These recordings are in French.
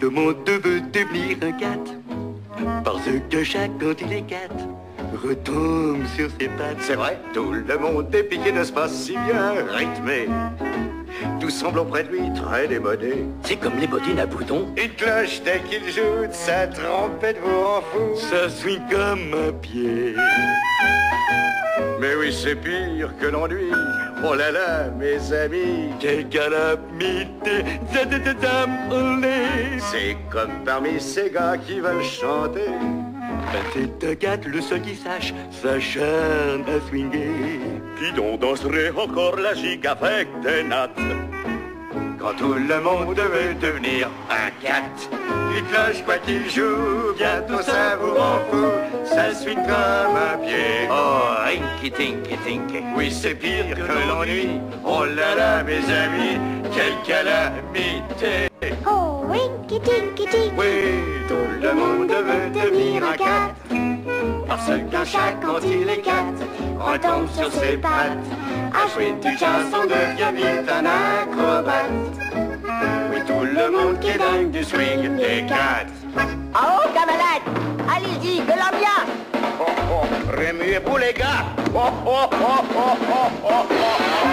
le monde veut devenir un cat. Parce que chaque quand il est cat retombe sur ses pattes. C'est vrai, tout le monde est piqué, n'est-ce pas, si bien rythmé. Tout semble auprès de lui très démodé. C'est comme les bottines à boutons. Une cloche dès qu'il joue de sa trompette vous rend fou. Ça swing comme un pied. Mais oui, c'est pire que l'ennui. Oh là là, mes amis, quelle calamité. C'est comme parmi ces gars qui veulent chanter. Ben c'est un cat, le seul qui sache s'acharne à swinger. Qui donc danserait encore la gigue avec des nattes? Quand tout le monde veut devenir un cat, il cloche quoi qu'il joue, bientôt ça vous rend fou. Ça suit comme un pied. Oh, rinky tinky tinky. Oui, c'est pire que l'ennui. Oh là là, mes amis, quelle calamité. Oh, rinky tinky tinky. Oui, tout le monde veut devenir un cat. Parce qu'un chat, quand il est cat, retombe sur ses pattes. À jouer du chanson devient vite un acrobate. Oui, tout le monde qui est dingue du swing des cats. Oh, camarade, allez-y, de la bien. Oh, oh, remuez-vous les gars. Oh, oh, oh, oh, oh, oh, oh.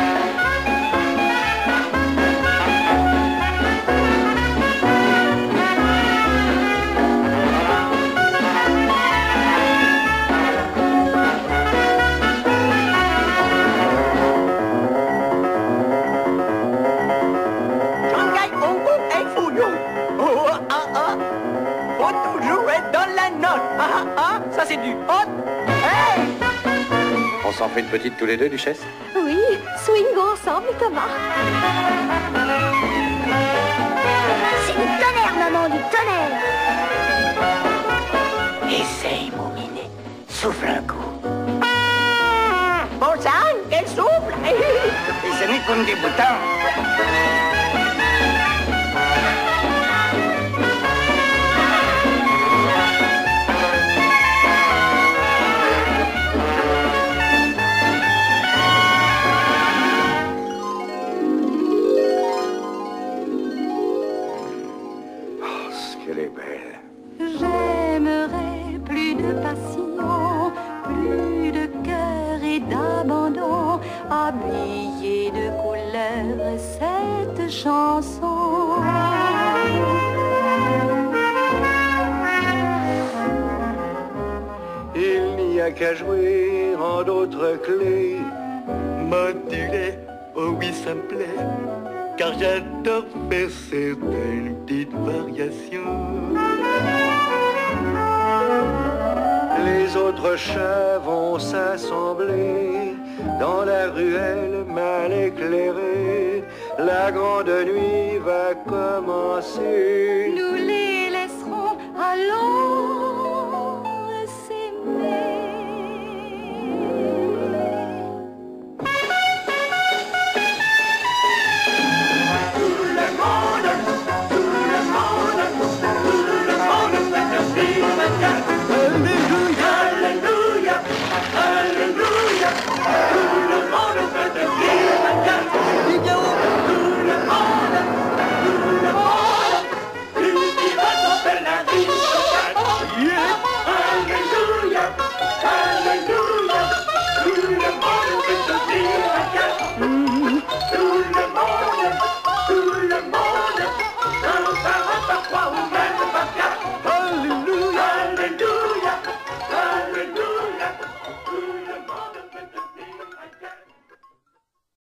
Ça c'est du hot. Hey! On s'en fait une petite tous les deux, Duchesse? Oui, swingons ensemble, Thomas. C'est du tonnerre, maman, du tonnerre. Essaye, mon minet. Souffle un coup. Bon sang, quel souffle. Et ce n'est comme des boutons. Elle est belle. J'aimerais plus de passion, plus de cœur et d'abandon, habiller de couleur cette chanson. Il n'y a qu'à jouer en d'autres clés. Modulé, oh oui ça me plaît. Car j'adore faire certaines petites variations. Les autres chats vont s'assembler dans la ruelle mal éclairée. La grande nuit va commencer. Nous